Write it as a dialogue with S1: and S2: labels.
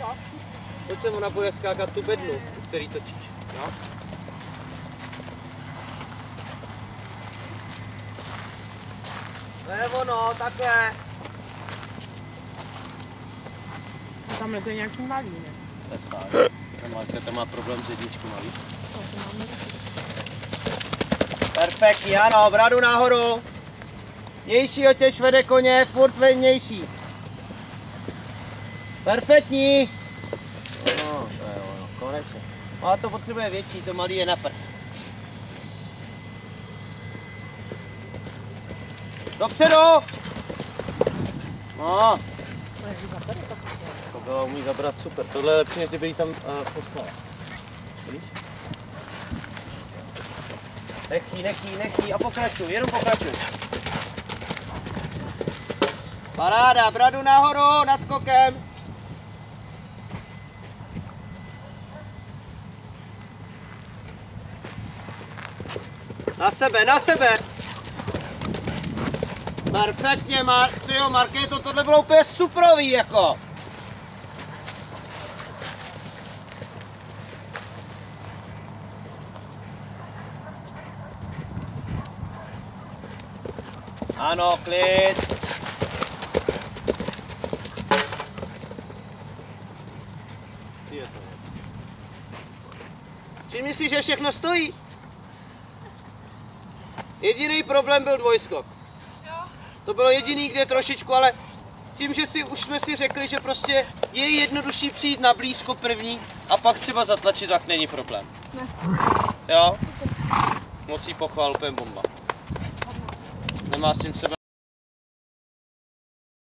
S1: Pojď sem, ona bude skákat tu bednu, u který točíš. No. To je ono, takhle.
S2: Tamhle to je nějaký malý, ne?
S1: To je schválně. To má problém s jedničkou, víš? Perfektní, ano, bradu nahoru. Vnější otěž vede koně, furt vnější. Perfektní. No, to je ono, konečně. Ale to potřebuje větší, to malý je na prd. Dopředu! No. To bylo umí zabrat super. Tohle je lepší, než kdyby jí tam poslal. Víš? Nechý a pokračuj, jenom pokračuj. Paráda, bradu nahoru, nad skokem. Na sebe. Perfektně, Markéto, tohle bylo úplně suprový, jako. Ano, klid. Čím myslíš, že všechno stojí? Jediný problém byl dvojskok. To bylo jediný, kde trošičku, ale tím, že už jsme si řekli, že prostě je jednodušší přijít na blízko první a pak třeba zatlačit, tak není problém. Ne. Jo? Moc jí pochvál, úplně bomba. Nemá s tím sebe.